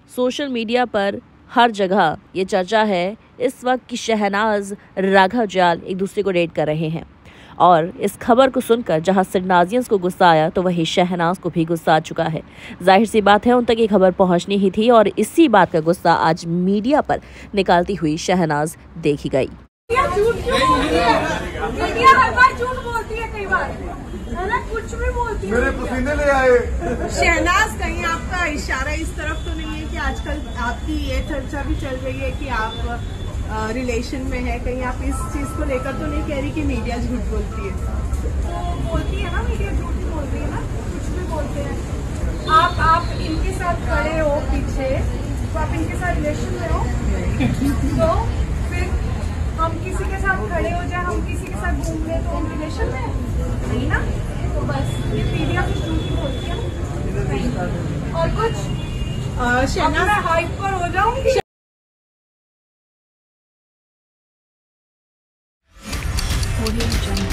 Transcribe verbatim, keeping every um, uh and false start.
Social media पर हर जगह ये चर्चा है इस वक्त कि शहनाज राघव जुयाल एक दूसरे को डेट कर रहे हैं। और इस खबर को सुनकर जहां सिरनाजियंस को गुस्सा आया तो वही शहनाज को भी गुस्सा आ चुका है। जाहिर सी बात है उन तक ये खबर पहुंचनी ही थी और इसी बात का गुस्सा आज मीडिया पर निकालती हुई शहनाज देखी गई। मीडिया हर बार झूठ बोलती है, कई बार है ना, कुछ भी बोलती है। मेरे पसीने ले आए। शहनाज, कहीं आपका इशारा इस तरफ तो नहीं है कि आजकल आपकी ये चर्चा भी चल रही है कि आप रिलेशन में है, कहीं आप इस चीज को लेकर तो नहीं कह रही कि मीडिया झूठ बोलती है? तो बोलती है ना, मीडिया झूठ ही बोल रही है ना, कुछ भी बोलते हैं। आप आप इनके साथ खड़े हो पीछे, तो आप इनके साथ रिलेशन में हो, तो फिर हम किसी के साथ खड़े हो जाए, हम किसी के साथ घूम रहे तो हम रिलेशन में नहीं ना। तो बस ये मीडिया कुछ झूठ ही बोलती है और कुछ। शहनाज, मैं हाइप पर हो जाऊंगी। Audio Jungle.